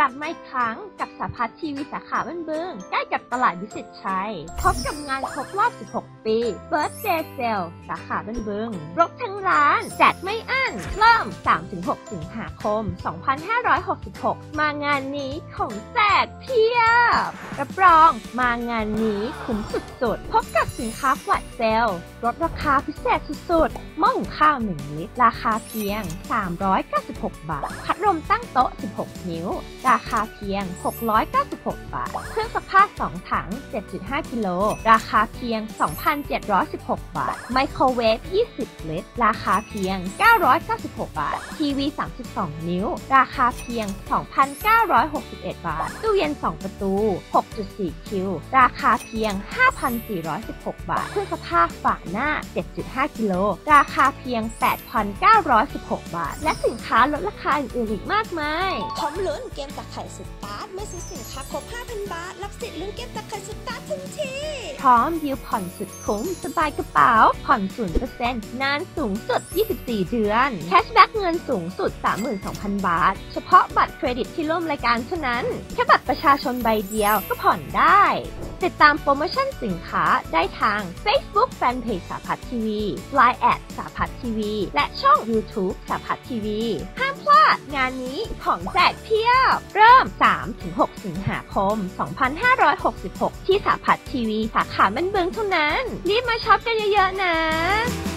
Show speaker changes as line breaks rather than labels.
ลับมาอีกครั้งกับสาพัฒน์ทีวีสาขาบ้านบึงใกล้กับตลาดวิสิตชัยพบกับงานครบรอบ 16 ปี Birthday Sale สาขาบ้านบึงรบทั้งร้านแจกไม่อั้นเริ่ม 3-6 สิงหาคม 2566 มางานนี้ของแจกเพียบรับรองมางานนี้คุ้มสุดๆพบกับสินค้าแฟลชเซลลดราคาพิเศษสุดๆหม้อหุงข้าว 1 ลิตรราคาเพียง 396 บาทพัดลมตั้งโต๊ะ 16 นิ้วราคาเพียง 696 บาทเครื่องซักผ้า 2 ถัง 7.5 กิโลราคาเพียง 2,716 บาทไมโครเวฟ 20 ลิตรราคาเพียง 996 บาททีวี 32 นิ้วราคาเพียง 2,961 บาทตู้เย็น 2 ประตู 6.4 คิวราคาเพียง 5,416 บาทเครื่องซักผ้าฝาหน้า 7.5 กิโลราคาเพียง 8,916 บาทและสินค้าลดราคาอื่นๆอีกมากมาย
พร้อมลุ้นเกมตักไข่สุดตาร์ทเมื่อซื้อสินค้าครบ 5,000 บาทรับสิทธิ์ลุ้นเกมตักไข่สุดตาร์ททันที
พร้อมดิวผ่อนสุดคุ้มสบายกระเป๋าผ่อน 0% นานสูงสุด 24 เดือนแคชแบ็กเงินสูงสุด 32,000 บาทเฉพาะบัตรเครดิตที่ร่วมรายการเท่านั้นแค่บัตรประชาชนใบเดียวก็ผ่อนได้ติดตามโปรโมชั่นสินค้าได้ทาง Facebook Fanpage สาพัฒน์ทีวี Line@ สาพัฒน์ทีวีและช่อง YouTube สาพัฒน์ทีวีห้ามพลาดงานนี้ของแจกเพียบเริ่ม 3-6 สิงหาคม 2566 ที่สาพัฒน์ทีวีสาขาบ้านบึงเท่านั้นรีบมาช็อปกันเยอะๆนะ